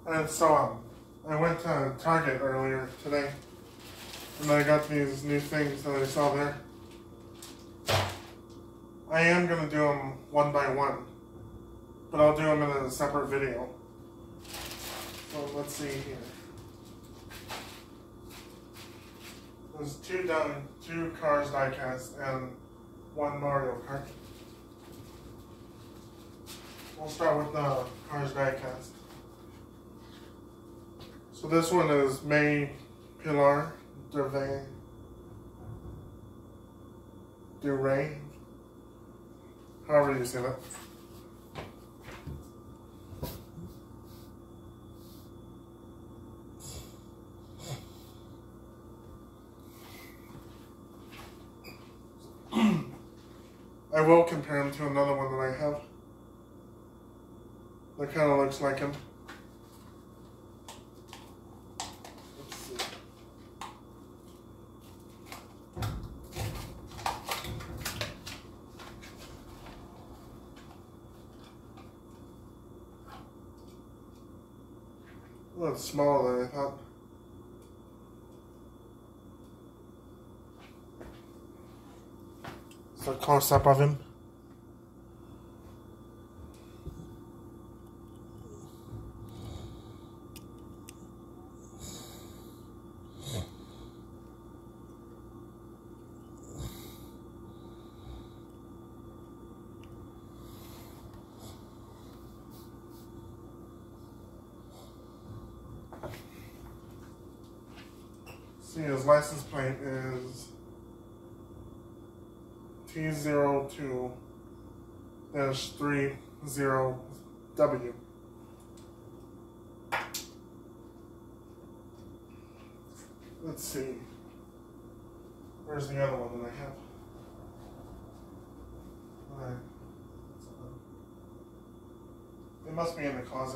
And so I went to Target earlier today, and I got these new things that I saw there. I am going to do them one by one, but I'll do them in a separate video. So let's see here. There's two Cars diecast and one Mario Kart. We'll start with the Cars diecast. So this one is May Pilar Duray, however you say that. I will compare him to another one that I have that kind of looks like him. Let's see. A little smaller than I thought. It's a close-up of him. See, his license plate is T02-30W. Let's see. Where's the other one that I have? Alright. It must be in the closet.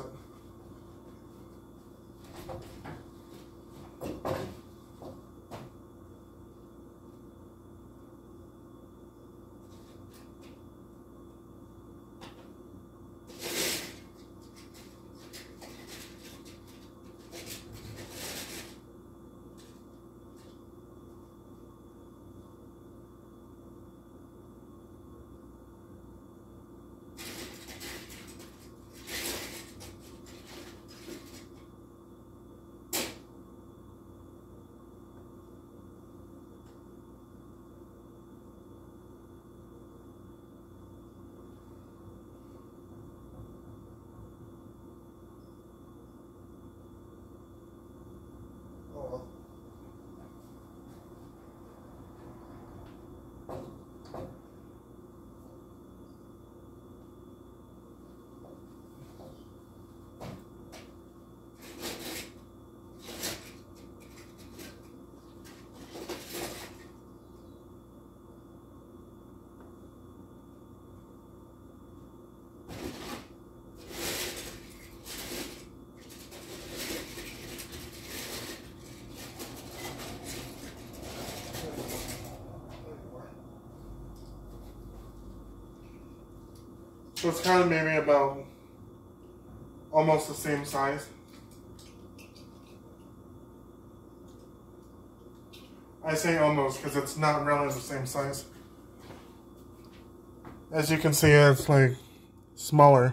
So it's kind of maybe about almost the same size. I say almost because it's not really the same size. As you can see, it's like smaller.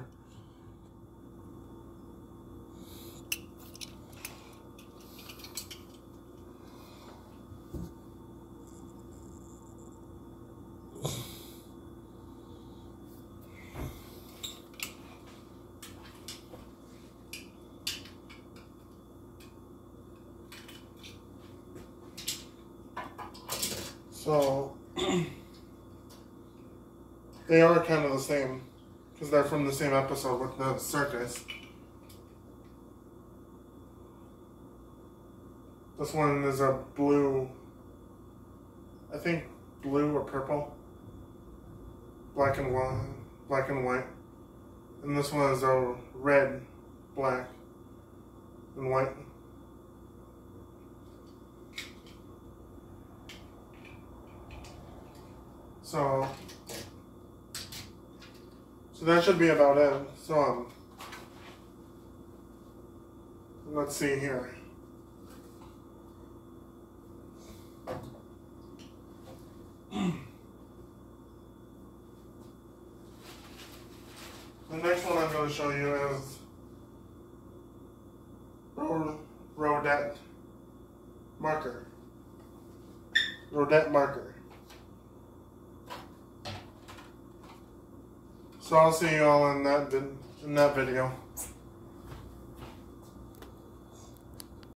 So they are kind of the same because they're from the same episode with the circus. This one is a blue, I think blue or purple, black and white, and this one is a red, black, and white. So that should be about it. So let's see here. The next one I'm going to show you is Rodette marker. Rodette marker. So I'll see you all in that video.